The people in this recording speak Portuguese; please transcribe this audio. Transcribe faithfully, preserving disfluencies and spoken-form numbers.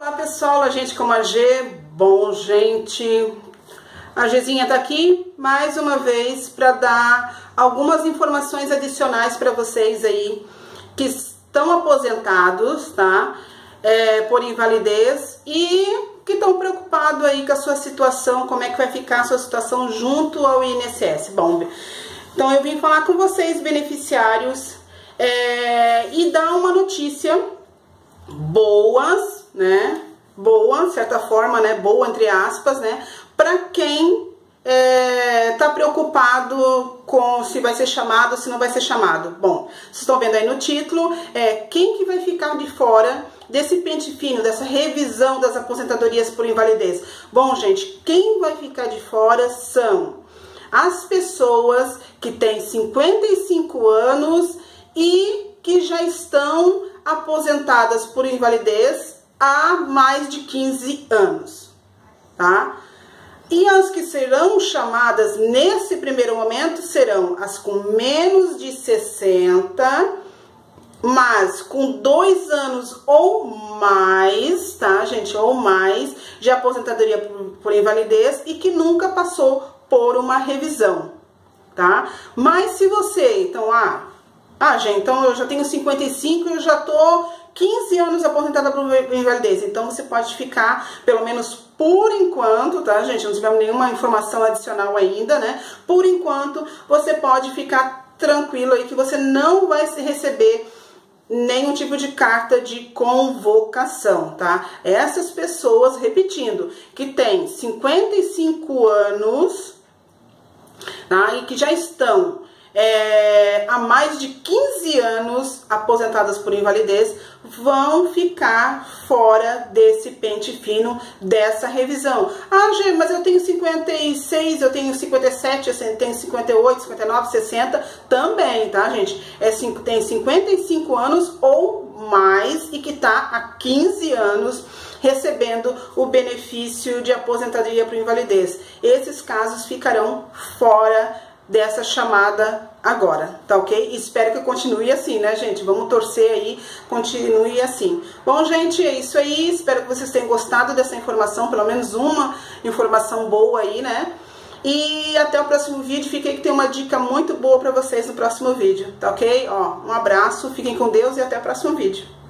Olá pessoal, a gente como a G. Bom, gente, a Gzinha tá aqui mais uma vez para dar algumas informações adicionais para vocês aí que estão aposentados, tá? É, por invalidez e que estão preocupados aí com a sua situação, como é que vai ficar a sua situação junto ao I N S S. Bom, então eu vim falar com vocês, beneficiários, é, e dar uma notícia boas, né? Boa, de certa forma, né? Boa, entre aspas, né? Para quem é, tá preocupado com se vai ser chamado ou se não vai ser chamado. Bom, vocês estão vendo aí no título, é quem que vai ficar de fora desse pente fino, dessa revisão das aposentadorias por invalidez. Bom, gente, quem vai ficar de fora são as pessoas que têm cinquenta e cinco anos e que já estão aposentadas por invalidez há mais de quinze anos, tá? E as que serão chamadas nesse primeiro momento serão as com menos de sessenta, mas com dois anos ou mais, tá, gente? Ou mais de aposentadoria por, por invalidez e que nunca passou por uma revisão, tá? Mas se você, então, ah, ah, gente, então eu já tenho cinquenta e cinco e eu já tô quinze anos aposentada por invalidez, então você pode ficar, pelo menos por enquanto, tá, gente? Não tivemos nenhuma informação adicional ainda, né? Por enquanto, você pode ficar tranquilo aí que você não vai receber nenhum tipo de carta de convocação, tá? Essas pessoas, repetindo, que têm cinquenta e cinco anos, tá? E que já estão É, há mais de quinze anos aposentadas por invalidez, vão ficar fora desse pente fino, dessa revisão. Ah, gente, mas eu tenho cinquenta e seis, eu tenho cinquenta e sete, eu tenho cinquenta e oito, cinquenta e nove, sessenta, também, tá, gente? É, tem cinquenta e cinco anos ou mais e que tá há quinze anos recebendo o benefício de aposentadoria por invalidez. Esses casos ficarão fora dessa chamada agora, tá ok? Espero que continue assim, né, gente? Vamos torcer aí, continue assim. Bom, gente, é isso aí. Espero que vocês tenham gostado dessa informação, pelo menos uma informação boa aí, né? E até o próximo vídeo. Fica aí que tem uma dica muito boa pra vocês no próximo vídeo, tá ok? Ó, um abraço, fiquem com Deus e até o próximo vídeo.